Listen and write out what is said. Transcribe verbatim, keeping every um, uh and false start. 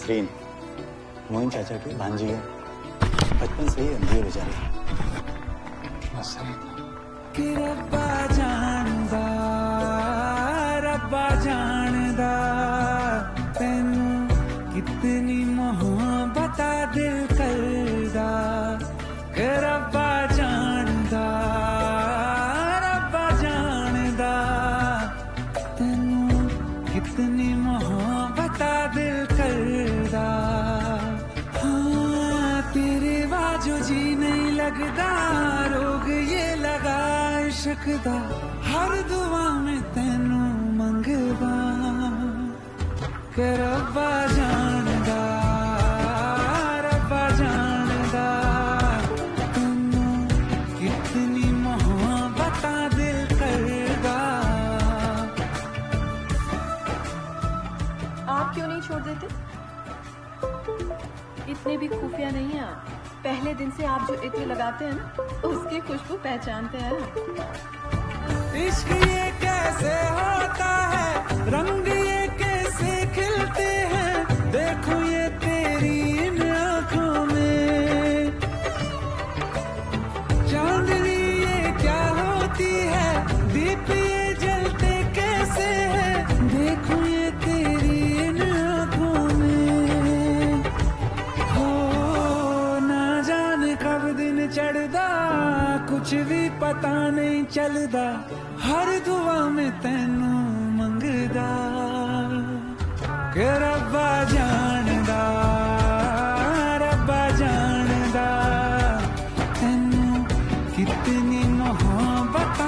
नसरीन मोइन चाचा की भांजी है, बचपन से ही अंधी है बेचारी। नसरीन कि रब्बा जानदा रब्बा जानदा तेनू कितनी मोहब्बत दिल करदा, कि रब्बा जानदा रब्बा जानदा तेनू कितनी मोहब्बत दिल करदा। हाँ तेरे बाजू जी नहीं लगदा, रोग ये लगा इश्क दा, हर दुआ में तेनू मंगदा, कि रब्बा जानदा रब्बा जानदा तेनू कितनी मोहब्बत दिल करदा। आप क्यों नहीं छोड़ देते? इतने भी खुफिया नहीं है आप। पहले दिन से आप जो इत्र लगाते हैं ना, उसकी खुशबू पहचानते हैं। इश्क ये कैसे होता है, रंग ये कैसे खिलते हैं, देखो ये तेरी इन आँखों में, चांदनी ये क्या होती है, दीप ये जलते कैसे हैं, देखो ये तेरी इन आँखों में। हो ना जाने कब दिन चढ़दा, कुछ भी पता नहीं चलदा, हर दुआ में तेनू मंगदा, कि रब्बा जानदा रब्बा जानदा तेनू कितनी मोहब्बत